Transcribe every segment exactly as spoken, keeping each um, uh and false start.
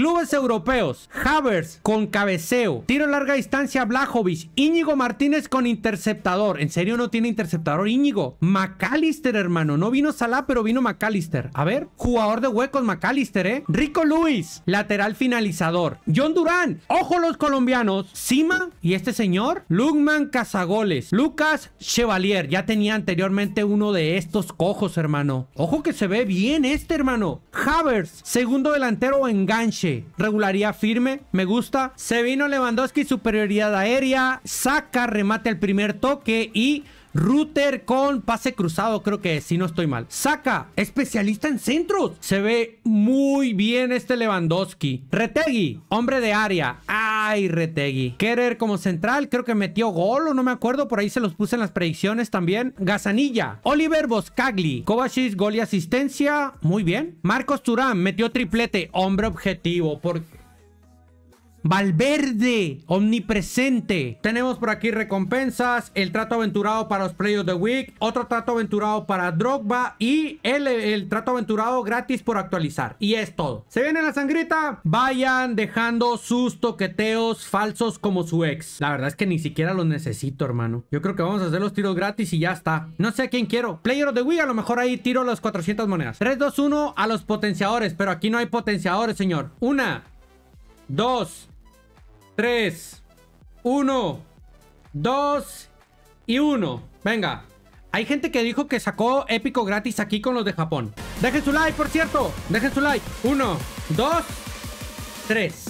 Clubes europeos. Havertz con cabeceo. Tiro larga distancia Blajovic. Íñigo Martínez con interceptador. ¿En serio no tiene interceptador Íñigo? McAllister, hermano. No vino Salah, pero vino McAllister. A ver, jugador de huecos McAllister, ¿eh? Rico Lewis, lateral finalizador. John Durán. Ojo los colombianos. Sima y este señor. Lukman Cazagoles. Lucas Chevalier. Ya tenía anteriormente uno de estos cojos, hermano. Ojo que se ve bien este, hermano. Havertz, segundo delantero enganche. Regularidad firme. Me gusta. Se vino Lewandowski, superioridad aérea. Saca, remate al primer toque y... Rutter con pase cruzado, creo que si no estoy mal. Saka, especialista en centros. Se ve muy bien este Lewandowski. Retegui, hombre de área. Ay, Retegui. Kerer como central, creo que metió gol o no me acuerdo. Por ahí se los puse en las predicciones también. Gazzanilla. Oliver Boscagli. Kovacic, gol y asistencia. Muy bien. Marcos Thuram, metió triplete. Hombre objetivo. Por... Valverde, omnipresente. Tenemos por aquí recompensas. El trato aventurado para los Players of the Week. Otro trato aventurado para Drogba. Y el, el trato aventurado gratis por actualizar. Y es todo. Se viene la sangrita. Vayan dejando sus toqueteos falsos como su ex. La verdad es que ni siquiera los necesito, hermano. Yo creo que vamos a hacer los tiros gratis y ya está. No sé a quién quiero. Player of the Week, a lo mejor ahí tiro las cuatrocientas monedas. tres, dos, uno a los potenciadores. Pero aquí no hay potenciadores, señor. Una, dos, tres, uno, dos y uno. Venga. Hay gente que dijo que sacó épico gratis aquí con los de Japón. Dejen su like, por cierto. Dejen su like. Uno, dos, tres.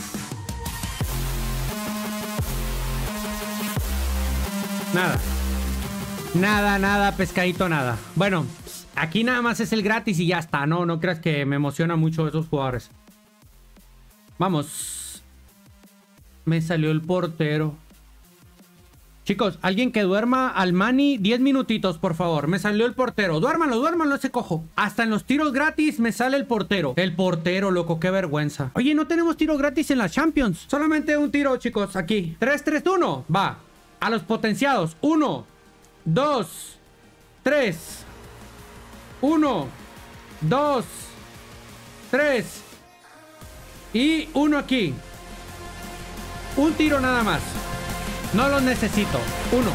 Nada. Nada, nada, pescadito, nada. Bueno, aquí nada más es el gratis y ya está. No, no creas que me emociona mucho esos jugadores. Vamos. Me salió el portero. Chicos, alguien que duerma al Mani diez minutitos, por favor. Me salió el portero. Duérmanlo, duérmanlo ese cojo. Hasta en los tiros gratis me sale el portero. El portero, loco, qué vergüenza. Oye, no tenemos tiro gratis en la Champions. Solamente un tiro, chicos, aquí. tres, tres, uno. Va. A los potenciados. uno, dos, tres. uno, dos, tres. Y uno aquí. Un tiro nada más. No los necesito. Uno.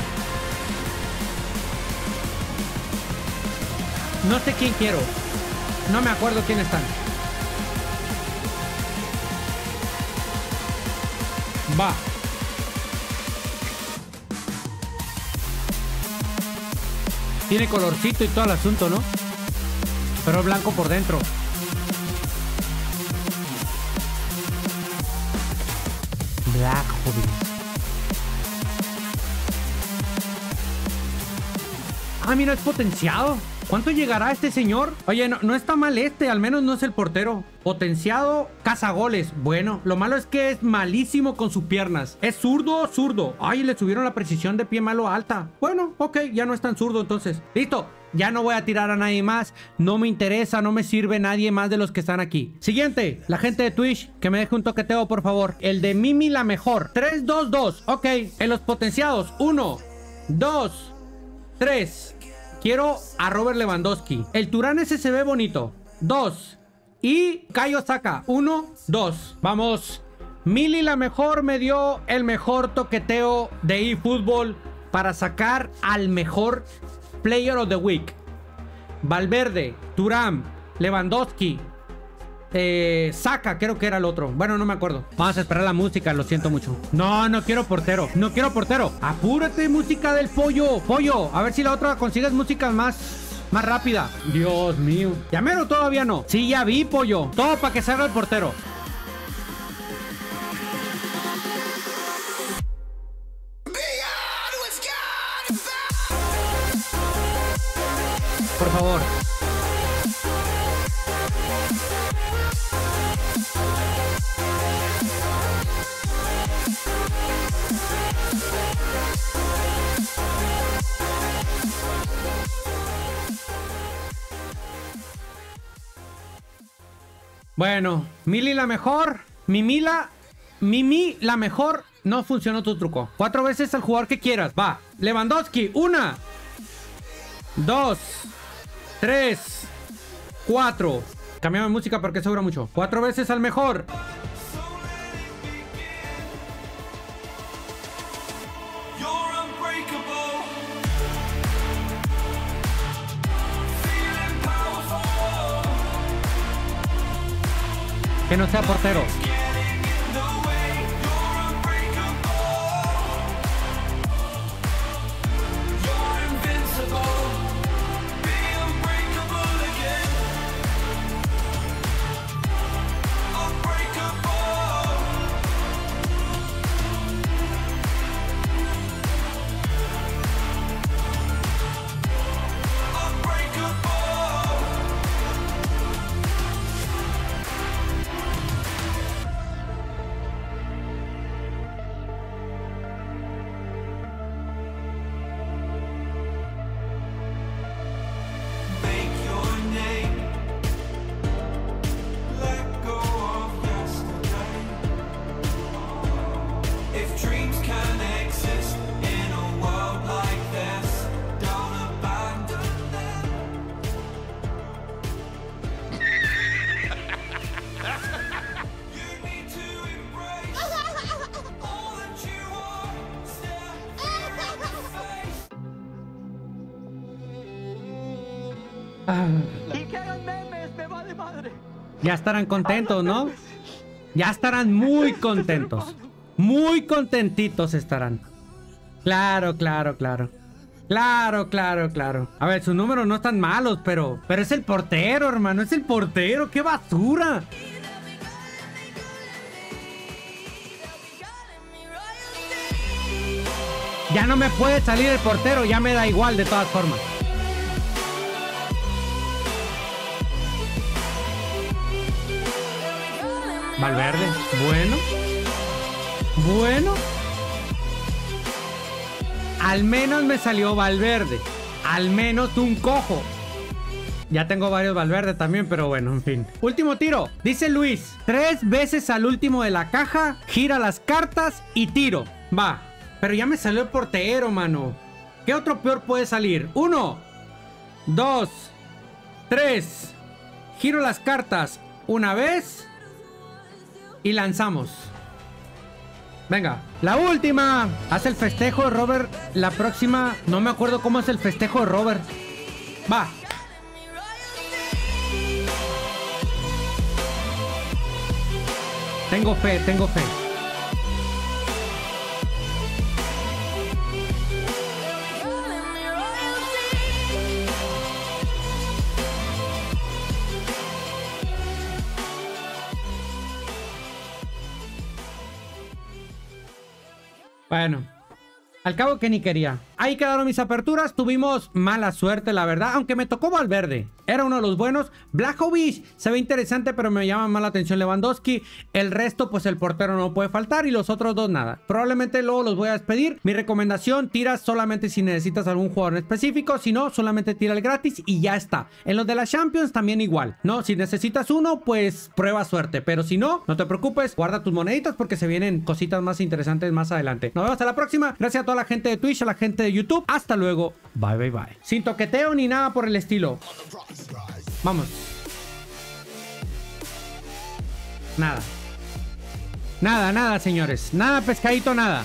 No sé quién quiero. No me acuerdo quién están. Va. Tiene colorcito y todo el asunto, ¿no? Pero blanco por dentro. Black Hobby. Ah, mira, es potenciado. ¿Cuánto llegará este señor? Oye, no, no está mal este. Al menos no es el portero. Potenciado, cazagoles. Bueno, lo malo es que es malísimo con sus piernas. Es zurdo, zurdo. Ay, le subieron la precisión de pie malo alta. Bueno, ok, ya no es tan zurdo entonces. Listo. Ya no voy a tirar a nadie más. No me interesa, no me sirve nadie más de los que están aquí. Siguiente, la gente de Twitch, que me deje un toqueteo, por favor. El de Mimi la mejor. tres, dos, dos. Ok, en los potenciados. uno, dos, tres. Quiero a Robert Lewandowski. El Turán ese se ve bonito. dos. Y Kayo Saka. uno, dos. Vamos. Mili la mejor me dio el mejor toqueteo de eFootball para sacar al mejor Player of the Week. Valverde, Thuram, Lewandowski, eh, Saka, creo que era el otro. Bueno, no me acuerdo. Vamos a esperar la música, lo siento mucho. No, no quiero portero. No quiero portero. Apúrate, música del pollo. Pollo, a ver si la otra consigues música más, más rápida. Dios mío. ¿Llamero todavía no? Sí, ya vi, pollo. Todo para que salga el portero. Por favor. Bueno, Mili la mejor. Mimila. Mimi la mejor. No funcionó tu truco. Cuatro veces al jugador que quieras. Va. Lewandowski. Una. Dos. Tres. Cuatro. Cambiamos de música porque sobra mucho. Cuatro veces al mejor. Que no sea portero. Ya estarán contentos, ¿no? Ya estarán muy contentos. Muy contentitos estarán. Claro, claro, claro. Claro, claro, claro. A ver, sus números no están malos, pero... Pero es el portero, hermano. Es el portero. ¡Qué basura! Ya no me puede salir el portero. Ya me da igual de todas formas. Valverde, bueno. Bueno. Al menos me salió Valverde. Al menos un cojo. Ya tengo varios Valverde también, pero bueno, en fin. Último tiro. Dice Luis. Tres veces al último de la caja. Gira las cartas y tiro. Va. Pero ya me salió el portero, mano. ¿Qué otro peor puede salir? Uno. Dos. Tres. Giro las cartas una vez. Y lanzamos. Venga, la última. Haz el festejo de Robert. La próxima, no me acuerdo cómo es el festejo de Robert. Va. Tengo fe, tengo fe. Bueno, al cabo que ni quería. Ahí quedaron mis aperturas. Tuvimos mala suerte, la verdad. Aunque me tocó Valverde. Era uno de los buenos. Blajovic se ve interesante, pero me llama más la atención Lewandowski. El resto, pues el portero no puede faltar. Y los otros dos, nada. Probablemente luego los voy a despedir. Mi recomendación, tiras solamente si necesitas algún jugador en específico. Si no, solamente tira el gratis y ya está. En los de la Champions también igual. No, si necesitas uno, pues prueba suerte. Pero si no, no te preocupes. Guarda tus moneditas porque se vienen cositas más interesantes más adelante. Nos vemos hasta la próxima. Gracias a toda la gente de Twitch, a la gente de YouTube. Hasta luego. Bye, bye, bye. Sin toqueteo ni nada por el estilo. Vamos. Nada. Nada, nada, señores. Nada, pescadito, nada.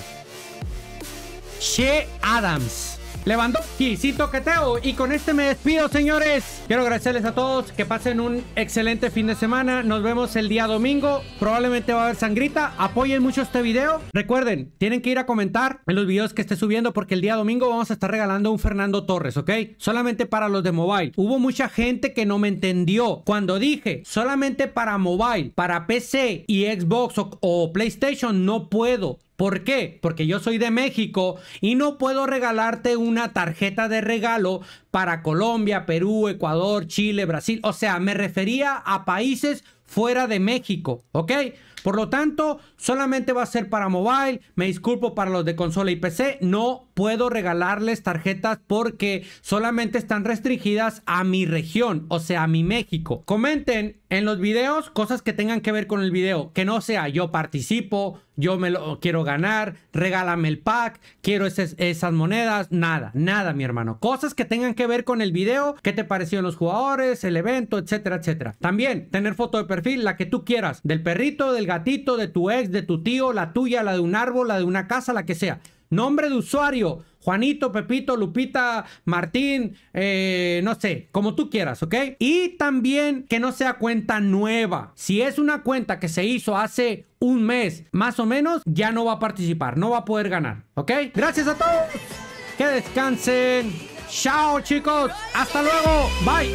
Che Adams. Lewandowski, sin toqueteo. Y con este me despido, señores. Quiero agradecerles a todos. Que pasen un excelente fin de semana. Nos vemos el día domingo. Probablemente va a haber sangrita. Apoyen mucho este video. Recuerden, tienen que ir a comentar en los videos que esté subiendo, porque el día domingo vamos a estar regalando un Fernando Torres, ¿ok? Solamente para los de mobile. Hubo mucha gente que no me entendió cuando dije solamente para mobile, para P C y Xbox o, o PlayStation. No puedo. ¿Por qué? Porque yo soy de México y no puedo regalarte una tarjeta de regalo para Colombia, Perú, Ecuador, Chile, Brasil. O sea, me refería a países fuera de México, ¿ok? Por lo tanto, solamente va a ser para mobile. Me disculpo para los de consola y P C. No puedo regalarles tarjetas porque solamente están restringidas a mi región, o sea, a mi México. Comenten en los videos cosas que tengan que ver con el video, que no sea yo participo, yo me lo quiero ganar, regálame el pack, quiero esas, esas monedas, nada, nada, mi hermano. Cosas que tengan que ver con el video, qué te parecieron los jugadores, el evento, etcétera, etcétera. También tener foto de perfil, la que tú quieras, del perrito, del gatito, de tu ex, de tu tío, la tuya, la de un árbol, la de una casa, la que sea. Nombre de usuario, Juanito, Pepito, Lupita, Martín, eh, no sé, como tú quieras, ¿ok? Y también que no sea cuenta nueva. Si es una cuenta que se hizo hace un mes, más o menos, ya no va a participar, no va a poder ganar, ¿ok? Gracias a todos, que descansen. Chao, chicos, hasta luego, bye.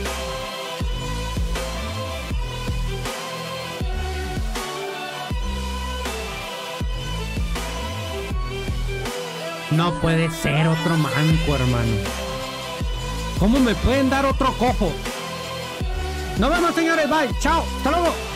No puede ser otro manco, hermano. ¿Cómo me pueden dar otro cojo? Nos vemos, señores. Bye. Chao. Hasta luego.